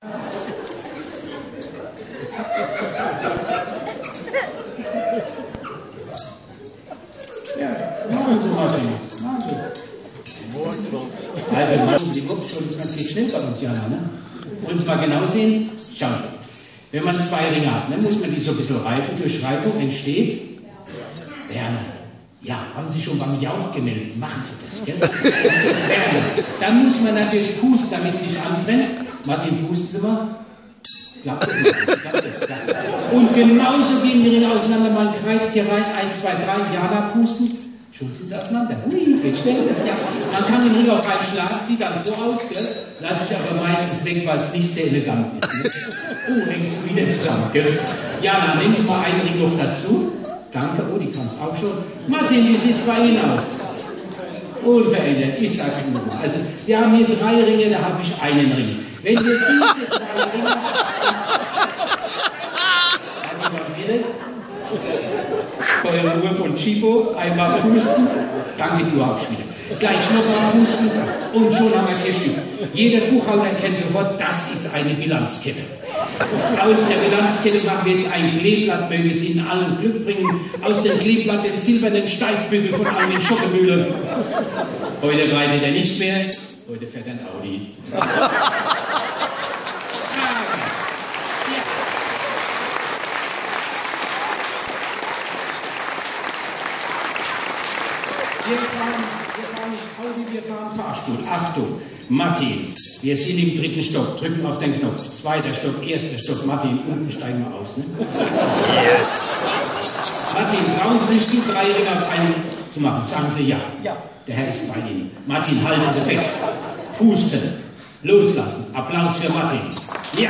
Ja, machen Sie, Martin. Machen Sie. Also, die Kopfschule ist natürlich schnell bei uns, Jana, ne? Wollen Sie mal genau sehen? Schauen Sie. Wenn man zwei Ringe hat, dann muss man die so ein bisschen reiben. Durch Reibung entsteht Wärme. Ja, haben Sie schon beim Jauch gemeldet? Machen Sie das, gell? Wärme. Dann muss man natürlich pusten, damit es sich anbrennt. Martin, pusten Sie mal. Klappt das nicht. Und genauso gehen die Ringe auseinander. Man greift hier rein, 1, 2, 3, Jana pusten. Schon sind sie auseinander. Ui, geht schnell. Ja. Man kann den Ring auch reinschlagen, sieht dann so aus, gell? Lasse ich aber meistens weg, weil es nicht sehr elegant ist. Ne? Hängt schon wieder zusammen, gell? Jana, nehmen Sie mal einen Ring noch dazu. Danke, oh, die kann es auch schon. Martin, wie sieht es bei Ihnen aus? Unverändert, ich sage schon nochmal. Also, wir haben hier 3 Ringe, da habe ich einen Ring. Wenn wir diese 3 Ringe... Feuerruhe von Chibo, einmal pusten, danke, die überhaupt wieder. Gleich nochmal pusten und schon haben wir 4 Stück. Jeder Buchhalter kennt sofort, das ist eine Bilanzkette. Aus der Bilanzkette machen wir jetzt ein Kleeblatt, möge es Ihnen allen Glück bringen. Aus dem Kleeblatt den silbernen Steigbügel von Armin Schockemühle. Heute reitet er nicht mehr, heute fährt ein Audi. Wir fahren nicht Audi, wir fahren Fahrstuhl. Achtung, Martin, wir sind im 3. Stock, drücken auf den Knopf. 2. Stock, 1. Stock, Martin, unten steigen wir aus. Ne? Yes! Martin, trauen Sie sich zu, 3 Ringe auf einen zu machen? Sagen Sie ja. Ja. Der Herr ist bei Ihnen. Martin, halten Sie fest. Pusten. Loslassen. Applaus für Martin. Ja!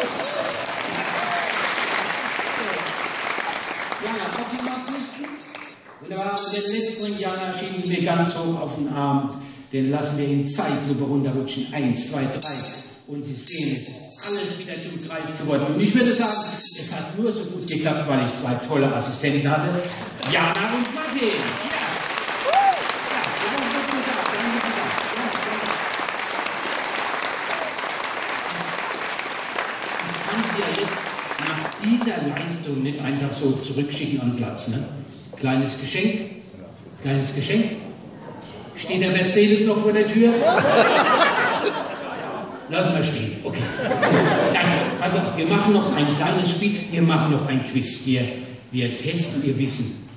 Wunderbar, und den letzten Jana schieben wir ganz hoch auf den Arm. Den lassen wir in Zeitlupe runterrutschen. 1, 2, 3. Und Sie sehen, es ist alles wieder zum Kreis geworden. Und ich würde sagen, es hat nur so gut geklappt, weil ich 2 tolle Assistenten hatte. Jana und Martin. Ja. Ich kann Sie ja jetzt nach dieser Leistung nicht einfach so zurückschicken am Platz. Ne? Kleines Geschenk. Kleines Geschenk. Steht der Mercedes noch vor der Tür? Lassen wir stehen. Okay. Nein, pass auf, wir machen noch ein kleines Spiel. Wir machen noch ein Quiz. Wir testen Ihr Wissen.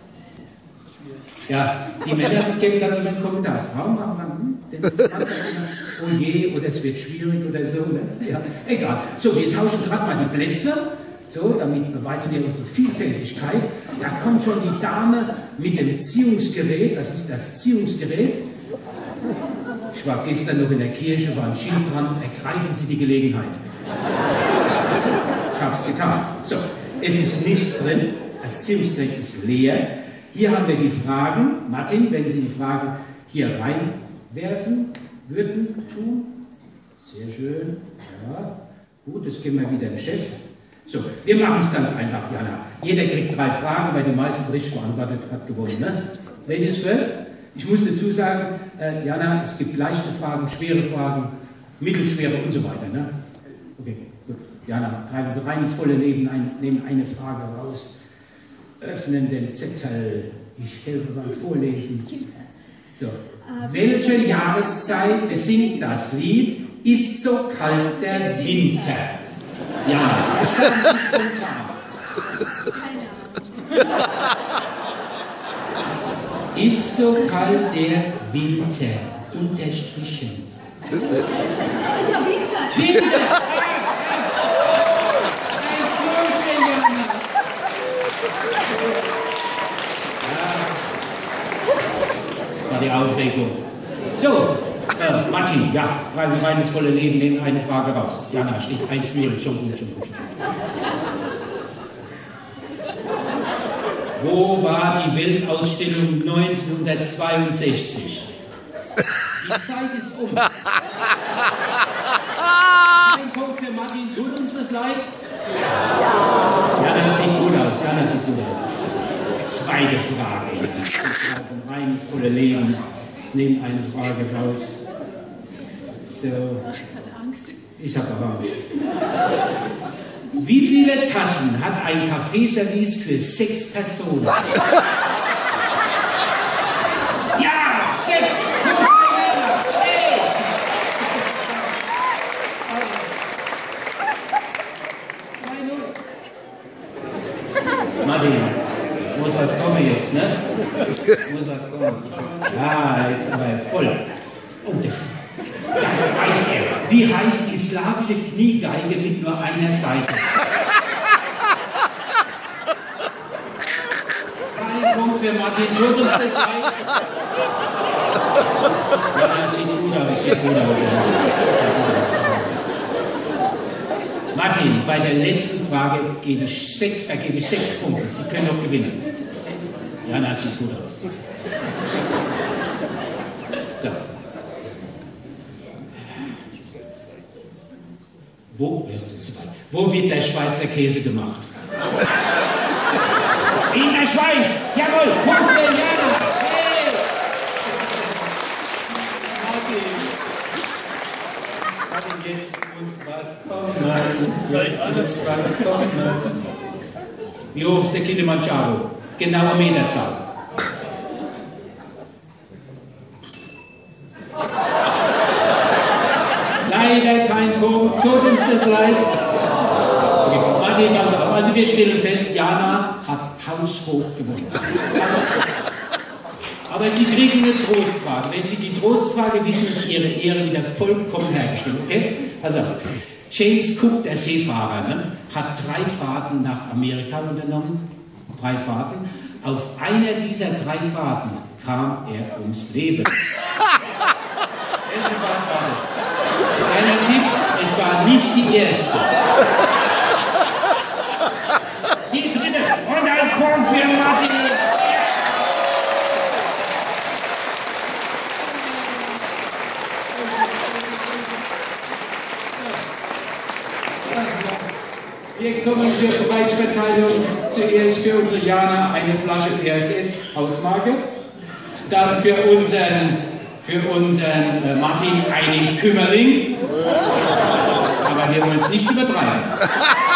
Ja, die Männer geben dann immer einen Kommentar. Frauen machen dann, oh je, oder es wird schwierig oder so. Ne? Ja, egal. So, wir tauschen gerade mal die Plätze. So, damit beweisen wir unsere Vielfältigkeit. Da kommt schon die Dame mit dem Ziehungsgerät. Das ist das Ziehungsgerät. Ich war gestern noch in der Kirche, war ein Schild dran. Ergreifen Sie die Gelegenheit. Ich habe es getan. So, es ist nichts drin. Das Ziehungsgerät ist leer. Hier haben wir die Fragen. Martin, wenn Sie die Fragen hier reinwerfen würden, tun. Sehr schön. Ja, gut, das geben wir wieder dem Chef. So, wir machen es ganz einfach, Jana. Jeder kriegt 3 Fragen, weil die meisten richtig beantwortet hat gewonnen. Ne? Ladies first. Ich muss dazu sagen, Jana, es gibt leichte Fragen, schwere Fragen, mittelschwere und so weiter. Ne? Okay, gut. Jana, greifen Sie rein ins volle Leben, nehmen eine Frage raus, öffnen den Zettel. Ich helfe beim Vorlesen. So. Welche Jahreszeit besingt das Lied Ist so kalt der Winter? Ja, das ist spontan. Ist so kalt der Winter, unterstrichen. Winter! Winter! Das war die Aufregung. So. Martin, ja, greifen rein ins volle Leben, nehmen eine Frage raus. Jana, steht 1-0, schon gut, schon gut. Wo war die Weltausstellung 1962? Die Zeit ist um. Ein Punkt für Martin, tut uns das leid? Jana sieht gut aus, Jana sieht gut aus. Zweite Frage. Greifen rein ins volle Leben, nehmen eine Frage raus. So. Ich habe aber Angst. Wie viele Tassen hat ein Kaffeeservice für 6 Personen? Ja, 6! Martin, muss was kommen jetzt, ne? Muss was kommen. Ah, jetzt aber voll. Oh, das weiß er. Wie heißt die slawische Kniegeige mit nur einer Seite? Kein Punkt für Martin. Muss uns das reichen? Ja, sieht gut aus, sieht gut aus. Martin, bei der letzten Frage vergebe ich 6 Punkte. Sie können noch gewinnen. Jana, sieht gut aus. So. Wo wird der Schweizer Käse gemacht? In der Schweiz! Jawohl! Punkt für Jana! Hey! Martin, jetzt muss was kommen. Soll alles was kommen? Wie hoch ist der Kilimanjaro? Genaue Meterzahl. Leider kein Punkt. Tut uns das leid. Okay, Martin, also wir stellen fest, Jana hat haushoch gewonnen. Aber Sie kriegen eine Trostfrage. Wenn Sie die Trostfrage wissen, ist Ihre Ehre wieder vollkommen hergestellt. Okay? Also, James Cook, der Seefahrer, ne, hat 3 Fahrten nach Amerika unternommen. 3 Fahrten. Auf einer dieser 3 Fahrten kam er ums Leben. Welche Fahrt war das? Kleiner Tipp, es war nicht die erste. Die dritte. Und ein Punkt für Martin. Wir kommen zur Preisverteilung. Zuerst für unsere Jana eine Flasche PSS Hausmarke. Dann für unseren Martin einen Kümmerling. Aber wir wollen es nicht übertreiben.